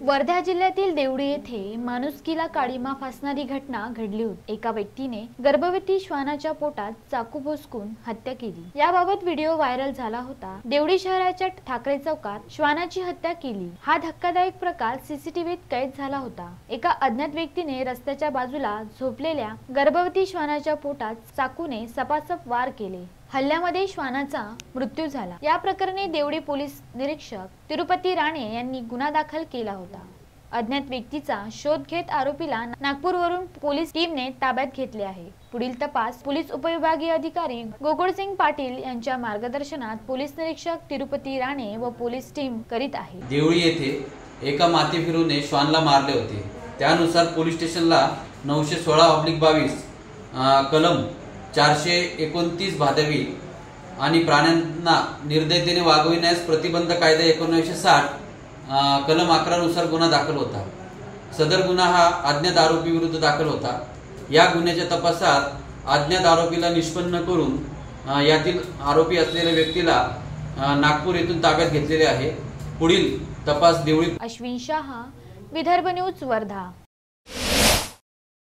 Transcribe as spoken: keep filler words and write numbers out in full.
वर्धा जिल्ह्यातील देवडी येथे माणुसकीला काळीमा फासणारी घटना घडली होती। एका व्यक्तीने गर्भवती श्वानाच्या पोटात चाकू भोसकून हत्या केली। याबाबत व्हिडिओ व्हायरल झाला होता। देवडी शहराच्या ठाकरे चौकात श्वानाची हत्या केली। हा धक्कादायक प्रकार सीसीटीव्हीत कैद झाला होता। एका अज्ञात व्यक्तीने रस्त्याच्या बाजूला झोपलेल्या गर्भवती श्वानाच्या पोटात चाकूने सपासप वार केले। हल्ल्यामध्ये श्वानाचा मृत्यू झाला। या प्रकरणी देवडी पोलीस निरीक्षक तिरुपती राणे यांनी गुन्हा दाखल केला होता। अज्ञात व्यक्तीचा शोध घेत आरोपीला नागपूरवरून पोलीस टीमने ताब्यात घेतले आहे। पुढील तपास पोलीस उपविभागीय अधिकारी गोकुळसिंग पाटील यांच्या मार्गदर्शनात पोलीस निरीक्षक तिरुपती राणे व पोलीस टीम करीत आहे। देवळी येथे एका माती फिरूने श्वानला मारले होते। त्यानुसार पोलीस स्टेशनला नऊशे सोळा ऑब्लिक बावीस कलम चारशे एकोणतीस भादवी आणि प्राण्यांना निर्दयतेने वागविण्यास प्रतिबंध कायदा एकोणीसशे साठ कलम अकरा नुसार गुन्हा दाखल होता। सदर गुन्हा हा अज्ञात आरोपी विरुद्ध दाखल होता। या गुन्ह्याच्या तपासात अज्ञात आरोपीला निष्पन्न करून यातील आरोपी असलेल्या व्यक्तीला नागपूर येथून ताब्यात घेतलेले आहे। पुढील तपास देवळी। अश्विन शाह, विदर्भ न्यूज, वर्धा।